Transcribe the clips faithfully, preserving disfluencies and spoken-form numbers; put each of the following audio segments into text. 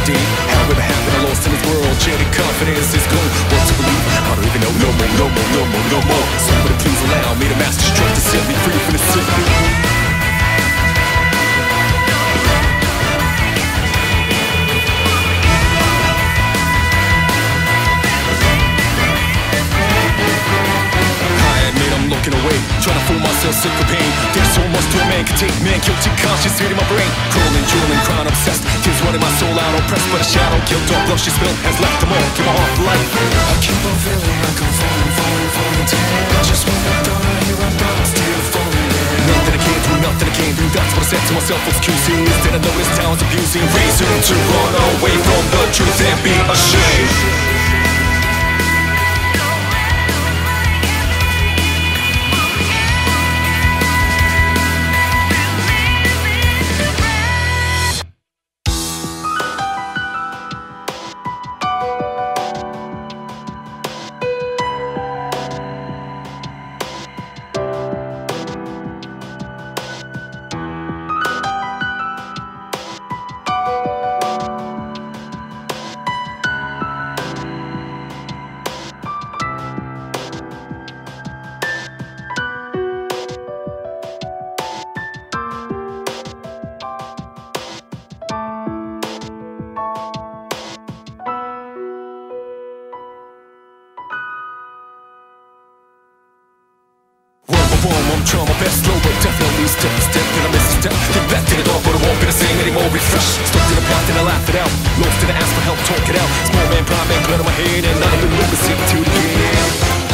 tragedy. However happened, I lost in this world. Jaded confidence is gone. What to believe? I don't even know. No more, no more, no more, no more. Somebody please allow me to master strength to set me free from the city. Away, trying to fool myself, sick of pain. There's so much to a man can take. Man, guilty conscience hitting my brain. Crawling, drooling, crying, obsessed. Tears running my soul out, oppressed by the shadow. Guilt, dark blush, spill has left them all. Give my heart for life. I keep on feeling like I'm falling, falling, falling down. Just when I thought I knew I'm about still falling down. Nothing I can't do, nothing I can't do. That's what I said to myself. Excuses. Did I know this town's abusing? Reason to run away from the truth and be ashamed. I'm trying my best, slow but definitely step by step. Then I miss a step, get back to the door, but it won't be the same anymore. Refresh, stuck to the path, then I laugh it out. Lost in the ask for help, talk it out. Small man, prime man, blood on my head, and not even noticing to the end.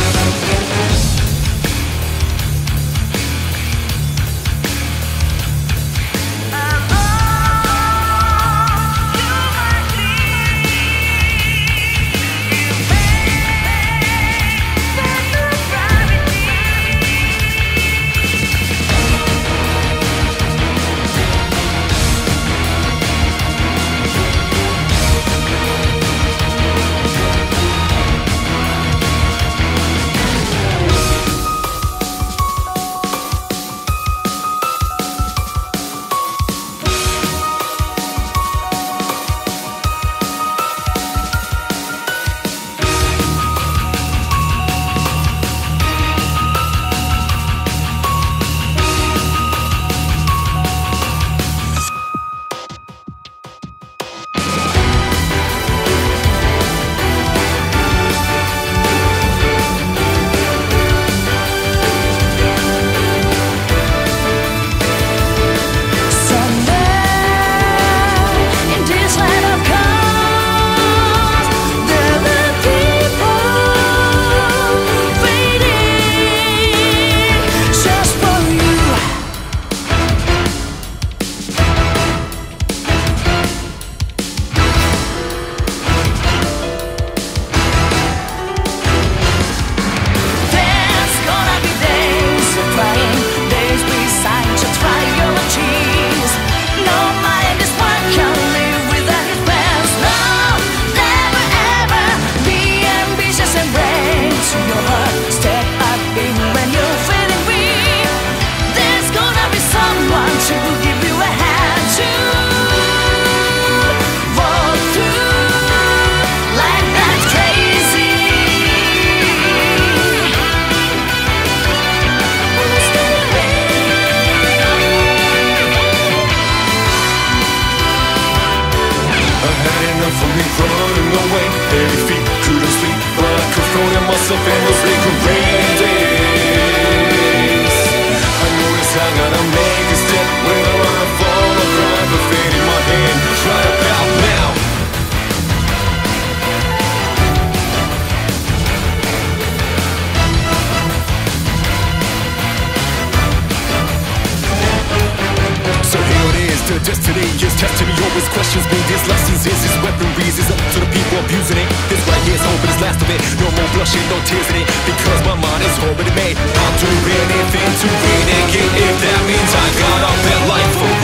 Myself in those vacant rain days. I notice I gotta make a step. Whether I fall or cry, the fate in my hand right about now. So here it is, the destiny is testing me. Always questions me, these lessons is his weaponries. Is up to the people abusing it. This right here is hoping it's last of it. No more blushing, no tears in it, because my mind is already made. I'll do anything to win again, if that means I got up that life for